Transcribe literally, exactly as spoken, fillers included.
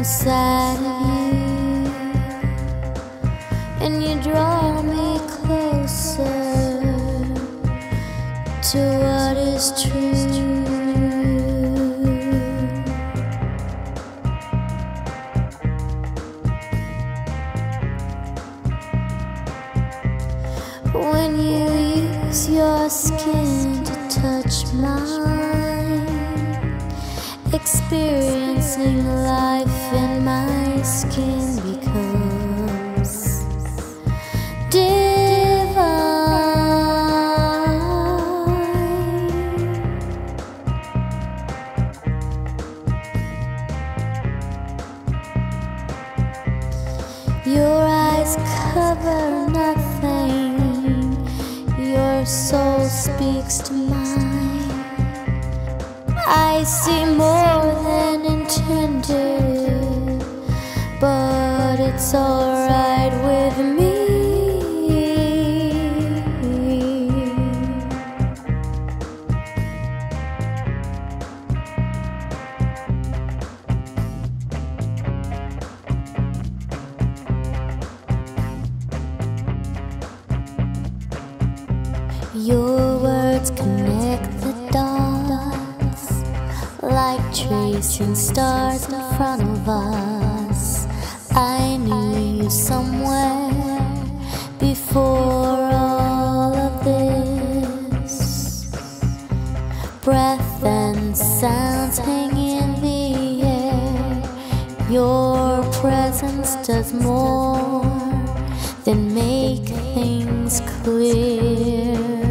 inside of you, and you draw me closer to what is true. When you use your skin to touch mine, experiencing life in my skin becomes divine. Your eyes cover nothing, your soul speaks to mine. I see more than intended, but it's alright with me. Your words connect the dots, like tracing stars in front of us. I knew you somewhere before all of this. Breath and sounds hang in the air. Your presence does more than make things clear.